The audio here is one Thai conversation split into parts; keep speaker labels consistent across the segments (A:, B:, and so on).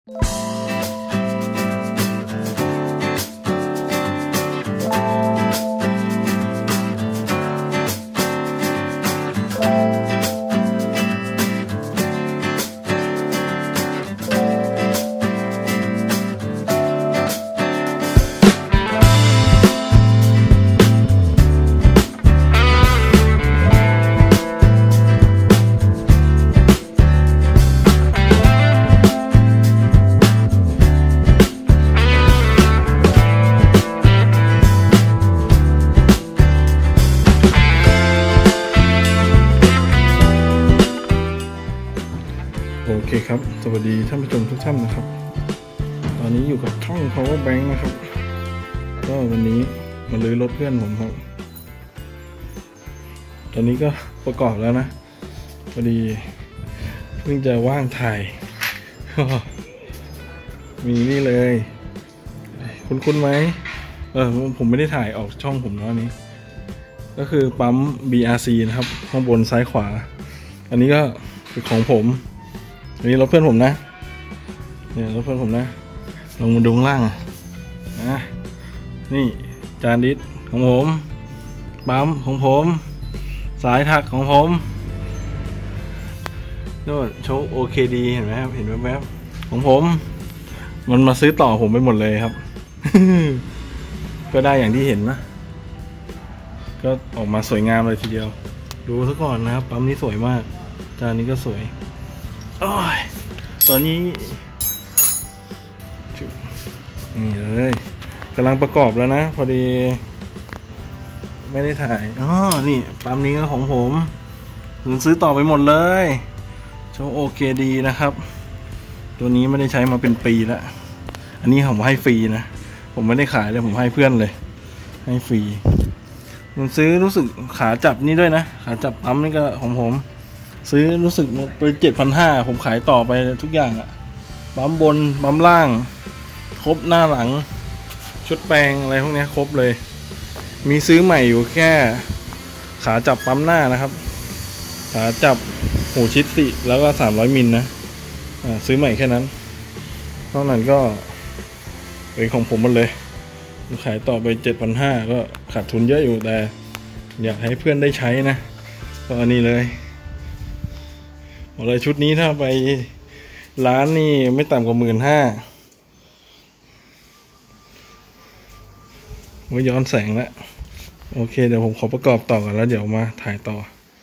A: โอเคครับสวัสดีท่านผู้ชมทุกท่านนะครับตอนนี้อยู่กับช่อง Power Bank นะครับก็วันนี้มาลื้อรถเพื่อนผมครับตอนนี้ก็ประกอบแล้วนะพอดีเพิ่งจะว่างถ่าย มีนี่เลยคุ้นไหมผมไม่ได้ถ่ายออกช่องผมนะนี้ก็คือปั๊ม BRC นะครับข้างบนซ้ายขวาอันนี้ก็เป็นของผมอันนี้รถเพื่อนผมนะเนี่ยรถเพื่อนผมนะลงมาดูข้างล่างนะนี่จานดิสของผมปั๊มของผมสายถักของผมนี่โชว์ OKD เห็นไหมครับเห็นแวบๆของผมมันมาซื้อต่อผมไปหมดเลยครับ ก็ได้อย่างที่เห็นนะก็ออกมาสวยงามเลยทีเดียวดูซะก่อนนะครับปั๊มนี้สวยมากจานนี้ก็สวยโอ้ยตอนนี้นี่เลยกำลังประกอบแล้วนะพอดีไม่ได้ถ่ายนี่ปั๊มนี้ก็ของผมซื้อต่อไปหมดเลยโชว์ OKD นะครับตัวนี้ไม่ได้ใช้มาเป็นปีแล้วอันนี้ผมให้ฟรีนะผมไม่ได้ขายเลยผมให้เพื่อนเลยให้ฟรีผมซื้อรู้สึกขาจับนี่ด้วยนะขาจับปั๊มนี่ก็ของผมซื้อรู้สึกไป 7,500 ผมขายต่อไปทุกอย่างอะปั๊มบนปั๊มล่างครบหน้าหลังชุดแปลงอะไรพวกนี้ครบเลยมีซื้อใหม่อยู่แค่ขาจับปั๊มหน้านะครับขาจับหูชิดสิแล้วก็300มิลนะซื้อใหม่แค่นั้นนอกนั้นก็เป็นของผมหมดเลยขายต่อไป 7,500 ก็ขาดทุนเยอะอยู่แต่อยากให้เพื่อนได้ใช้นะก็อันนี้เลยชุดนี้ถ้าไปร้านนี่ไม่ต่ำกว่า 15,000 ว่าย้อนแสงแล้วโอเคเดี๋ยวผมขอประกอบต่อกันแล้วเดี๋ยวมาถ่ายต่อ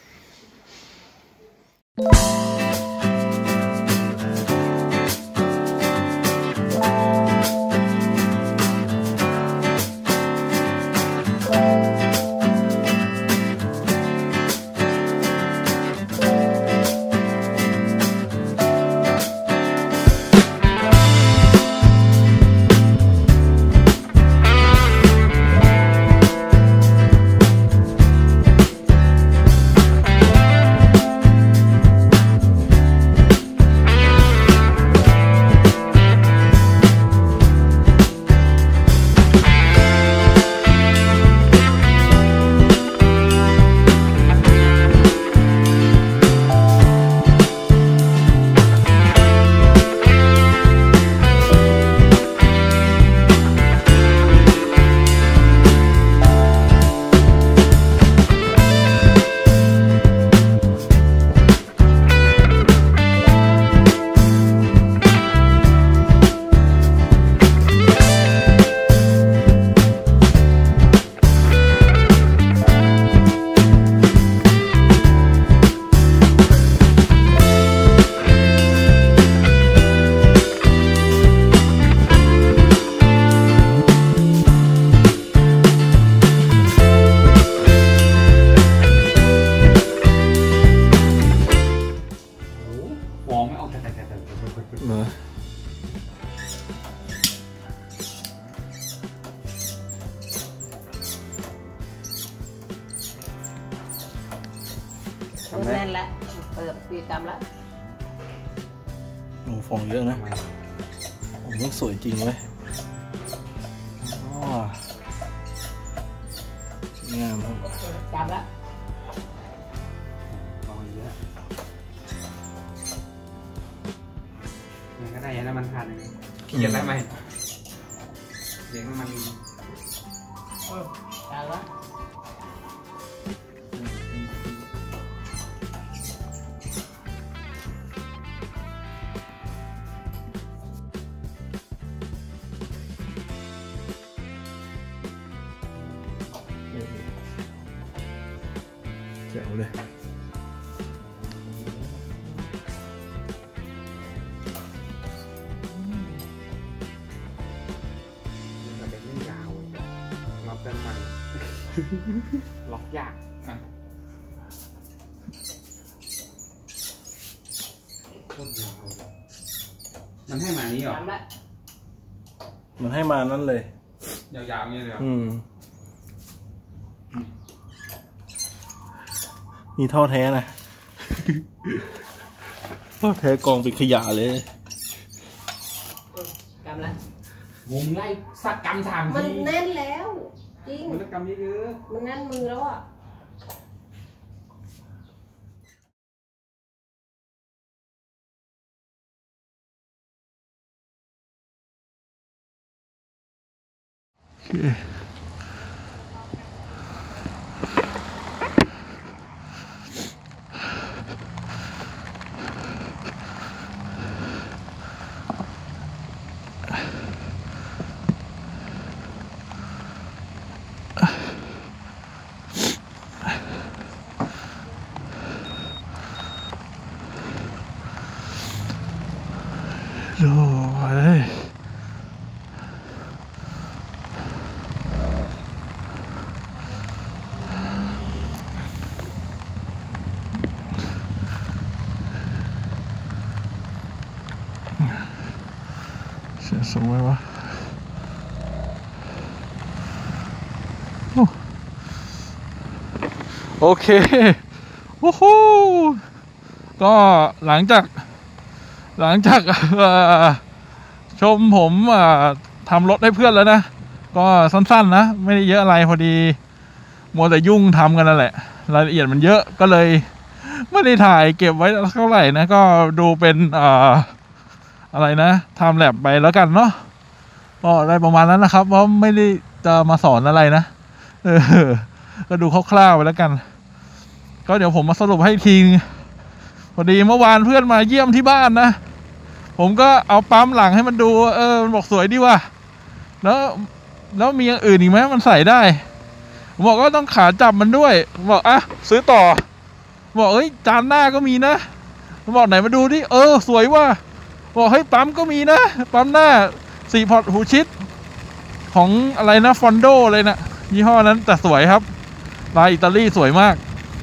B: แน่นแล้วเปิดปีกรรมแล้ว
A: โอ้ฟองเยอะนะผมนี่สวยจริงเลยงามครับ
B: กรรมแล้ว
A: ฟองเยอะ
C: ยังก็ได้ยังน้ำมันผ่านเลยพี่จะได้ไหมเลี้ยงน้ำมัน
B: การละ
A: เจ๋วเลย
C: เราเป็นเรื่องยาวล็อกกันใหม่ล็อกยากโคตรยาวมันให้มานี้เหรอ
B: ทำละ
A: มันให้มานั่นเลย
C: ยาวๆนี่เลยเหรอ
A: นี่ท่อแท้นะ ท่อแท้กองเป็นขยะเลย
B: กำละ
C: วงไล่สักกำถาม
B: มัน
C: ที
B: แน่นแล้วจริง
C: มันกำเยอะ
B: มันแน่นมือแล้วอ่ะ
A: โอ้ยเสียสูงไหมวะโอเคโอ้โหก็หลังจากชมผมทำรถให้เพื่อนแล้วนะ ก็สั้นๆนะไม่ได้เยอะอะไรพอดีมัวแต่ยุ่งทำกันนั่นแหละรายละเอียดมันเยอะก็เลยไม่ได้ถ่ายเก็บไว้เท่าไหร่นะก็ดูเป็นอะไรนะทำแลบไปแล้วกันเนาะก็ได้ประมาณนั้นนะครับเพราะไม่ได้จะมาสอนอะไรนะก็ดูคร่าวๆไปแล้วกันก็เดี๋ยวผมมาสรุปให้ทีพอดีเมื่อวานเพื่อนมาเยี่ยมที่บ้านนะผมก็เอาปั๊มหลังให้มันดูมันบอกสวยดีว่ะแล้วมีอย่างอื่นอีกไหมมันใส่ได้ผมบอกว่าต้องขาจับมันด้วยผมบอกซื้อต่อบอกจานหน้าก็มีนะผมบอกไหนมาดูดิสวยว่ะบอกปั๊มก็มีนะปั๊มหน้า4 พอร์ตหูชิดของอะไรนะฟอนโดเลยนะยี่ห้อนั้นแต่สวยครับลายอิตาลีสวยมาก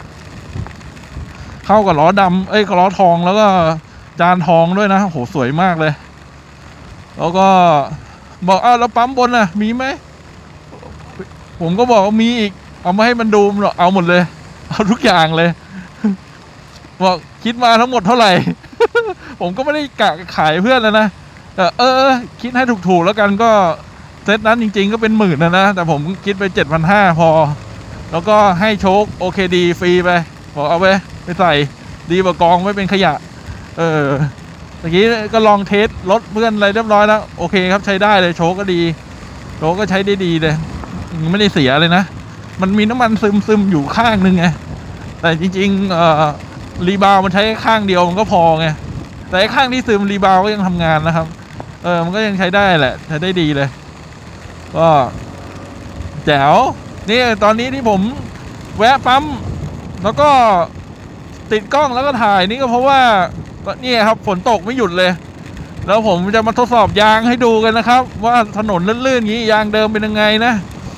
A: เข้ากับล้อดำกับล้อทองแล้วก็จานทองด้วยนะโหสวยมากเลยแล้วก็บอกแล้วปั๊มบนมีไหมผมก็บอกว่ามีอีกเอามาให้มันดูเอาหมดเลยเอาทุกอย่างเลยบอกคิดมาทั้งหมดเท่าไหร่ ผมก็ไม่ได้กะขายเพื่อนแล้วนะคิดให้ถูกๆแล้วกันก็เซตนั้นจริงๆก็เป็น10,000นะแต่ผมคิดไป 7,500 พอแล้วก็ให้โชคโอเคดีฟรีไปบอกเอาไปใส่ดีกว่ากองไว้เป็นขยะเมื่อกี้ก็ลองเทสรถเพื่อนอะไรเรียบร้อยแล้วโอเคครับใช้ได้เลยโชคก็ดีโชคก็ใช้ได้ดีเลยไม่ได้เสียเลยนะมันมีน้ำมันซึมอยู่ข้างนึงไงแต่จริงๆรีบาวมันใช้ข้างเดียวมันก็พอไงแต่ข้างที่ซึมรีบาวก็ยังทำงานนะครับมันก็ยังใช้ได้แหละใช้ได้ดีเลยก็แจ๋วนี่ตอนนี้ที่ผมแวะปั๊มแล้วก็ติดกล้องแล้วก็ถ่ายนี่ก็เพราะว่านี่ครับฝนตกไม่หยุดเลยแล้วผมจะมาทดสอบยางให้ดูกันนะครับว่าถนนลื่นๆอย่างนี้ยางเดิมเป็นยังไงนะ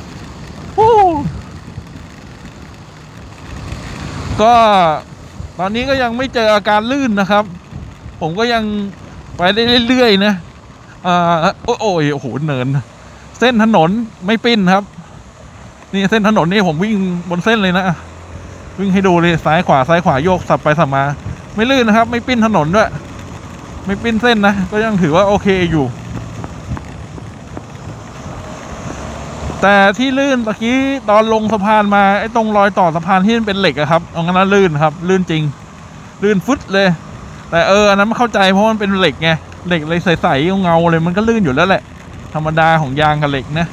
A: ก็ตอนนี้ก็ยังไม่เจออาการลื่นนะครับผมก็ยังไปได้เรื่อยๆนะโอ้โหเนินเส้นถนนไม่ปิ้นครับนี่เส้นถนนนี่ผมวิ่งบนเส้นเลยนะวิ่งให้ดูเลยซ้ายขวาโยกสับไปสับมาไม่ลื่นนะครับไม่ปิ้นถนนด้วยไม่ปิ้นเส้นนะก็ยังถือว่าโอเคอยู่แต่ที่ลื่นตะกี้ตอนลงสะพานมาตรงรอยต่อสะพานที่เป็นเหล็กอะครับตรงนั้นลื่นครับลื่นจริงลื่นฟึดเลยแต่อันนั้นไม่เข้าใจเพราะมันเป็นเหล็กไง
D: เหล็กเลยใสๆเงาๆเลยมันก็ลื่นอยู่แล้วแหละธรรมดาของยางกับเหล็กนะ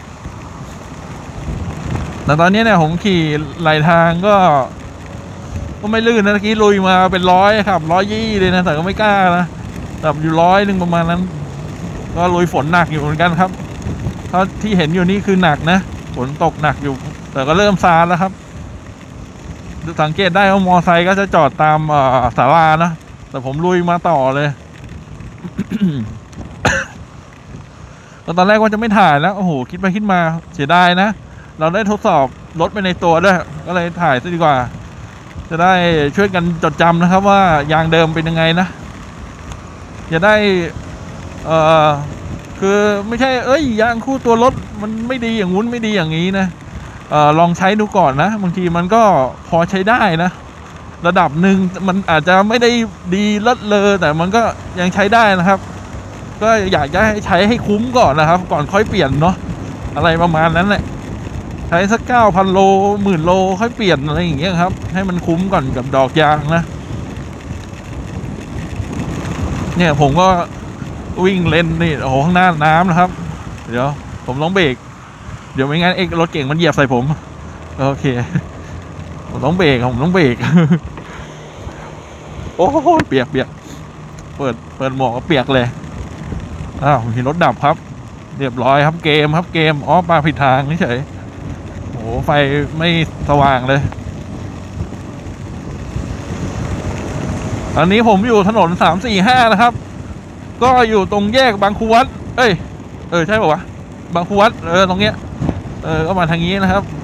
D: แต่ตอนนี้เนี่ยผมขี่ไหลทางก็ไม่ลื่นนะเมื่อกี้ลุยมาเป็น100ครับ120เลยนะแต่ก็ไม่กล้านะแบบอยู่100ประมาณนั้นก็ลุยฝนหนักอยู่เหมือนกันครับเพราะที่เห็นอยู่นี่คือหนักนะฝนตกหนักอยู่แต่ก็เริ่มซาแล้วครับสังเกตได้ว่ามอไซค์ก็จะจอดตามศาลานะแต่ผมลุยมาต่อเลย ตอนแรกว่าจะไม่ถ่ายแล้วโอ้โหคิดไปคิดมาเสียดายนะเราได้ทดสอบรถไปในตัวด้วยก็เลยถ่ายซะดีกว่าจะได้ช่วยกันจดจำนะครับว่ายางเดิมเป็นยังไงนะจะได้คือไม่ใช่ยางคู่ตัวรถมันไม่ดีอย่างงู้นไม่ดีอย่างนี้นะลองใช้ดูก่อนนะบางทีมันก็พอใช้ได้นะระดับหนึ่งมันอาจจะไม่ได้ดีเลิศเลอแต่มันก็ยังใช้ได้นะครับก็อยากจะให้ใช้ให้คุ้มก่อนนะครับก่อนค่อยเปลี่ยนเนาะอะไรประมาณนั้นแหละใช้สัก 9,000 โล 10,000 โลค่อยเปลี่ยนอะไรอย่างเงี้ยครับให้มันคุ้มก่อนกับดอกยางนะเนี่ยผมก็วิ่งเลนนี่โอ้โหข้างหน้าน้ำนะครับเดี๋ยวผมต้องเบรกเดี๋ยวไม่งั้นรถเก่งมันเหยียบใส่ผมโอเคผมต้องเบรกโอ้โหเปียกเปิดหมวกก็เปียกเลยอ้าวมีรถดับครับเรียบร้อยครับเกมอ๋อมาผิดทางเฉยโอ้ไฟไม่สว่างเลยตอนนี้ผมอยู่ถนน345นะครับก็อยู่ตรงแยกบางคูวัดใช่ป่าววะบางคูวัดตรงเนี้ยก็มาทางนี้นะครับ